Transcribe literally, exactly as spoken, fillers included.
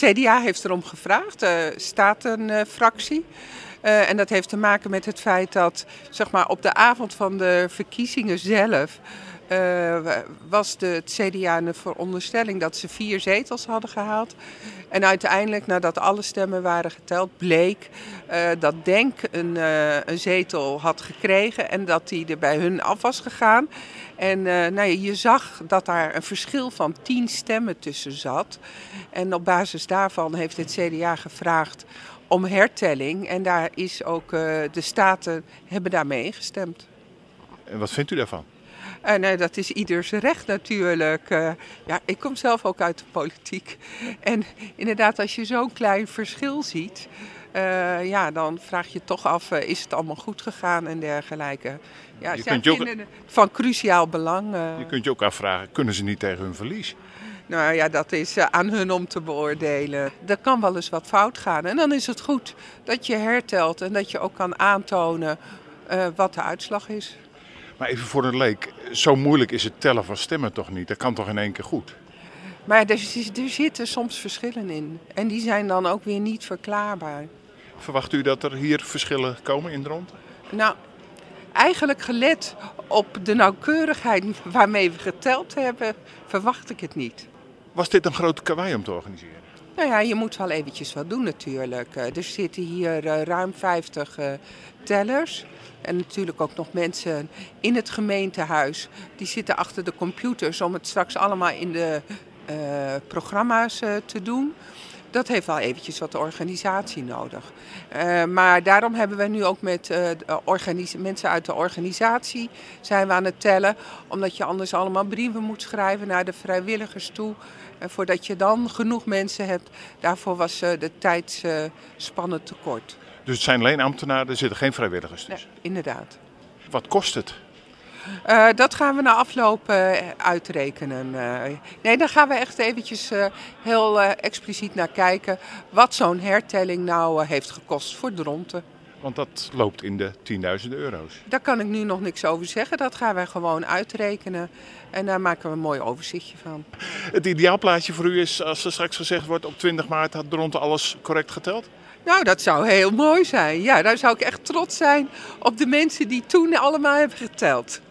C D A heeft erom gevraagd, er staat een uh, fractie. Uh, en dat heeft te maken met het feit dat, zeg maar, op de avond van de verkiezingen zelf uh, was de, het C D A een veronderstelling dat ze vier zetels hadden gehaald. En uiteindelijk, nadat alle stemmen waren geteld, bleek uh, dat Denk een, uh, een zetel had gekregen en dat die er bij hun af was gegaan. En uh, nou ja, je zag dat daar een verschil van tien stemmen tussen zat. En op basis daarvan heeft het C D A gevraagd om hertelling. En daar is ook, uh, de staten hebben daarmee ingestemd. En wat vindt u daarvan? Uh, nee, dat is ieders recht natuurlijk. Uh, ja, ik kom zelf ook uit de politiek. En inderdaad, als je zo'n klein verschil ziet, uh, ja, dan vraag je toch af, uh, is het allemaal goed gegaan en dergelijke. Ja, je zij kunt je ook, vinden het van cruciaal belang. Uh, je kunt je ook afvragen, kunnen ze niet tegen hun verlies? Nou ja, dat is uh, aan hun om te beoordelen. Er kan wel eens wat fout gaan. En dan is het goed dat je hertelt en dat je ook kan aantonen uh, wat de uitslag is. Maar even voor een leek, zo moeilijk is het tellen van stemmen toch niet? Dat kan toch in één keer goed? Maar er, er zitten soms verschillen in. En die zijn dan ook weer niet verklaarbaar. Verwacht u dat er hier verschillen komen in Dronten? Nou, eigenlijk gelet op de nauwkeurigheid waarmee we geteld hebben, verwacht ik het niet. Was dit een grote karwei om te organiseren? Nou ja, je moet wel eventjes wat doen natuurlijk. Er zitten hier uh, ruim vijftig uh, tellers. En natuurlijk ook nog mensen in het gemeentehuis. Die zitten achter de computers om het straks allemaal in de uh, programma's uh, te doen. Dat heeft wel eventjes wat organisatie nodig. Uh, maar daarom hebben we nu ook met uh, organis- mensen uit de organisatie zijn we aan het tellen. Omdat je anders allemaal brieven moet schrijven naar de vrijwilligers toe. En voordat je dan genoeg mensen hebt, daarvoor was uh, de tijdsspanne uh, te kort. Dus het zijn alleen ambtenaren, er zitten geen vrijwilligers tussen? Nee, inderdaad. Wat kost het? Uh, dat gaan we na afloop uh, uitrekenen. Uh, nee, daar gaan we echt eventjes uh, heel uh, expliciet naar kijken wat zo'n hertelling nou uh, heeft gekost voor Dronten. Want dat loopt in de tienduizenden euro's. Daar kan ik nu nog niks over zeggen. Dat gaan wij gewoon uitrekenen. En daar maken we een mooi overzichtje van. Het ideaalplaatje voor u is, als er straks gezegd wordt, op twintig maart had Dronten alles correct geteld? Nou, dat zou heel mooi zijn. Ja, daar zou ik echt trots zijn op de mensen die toen allemaal hebben geteld.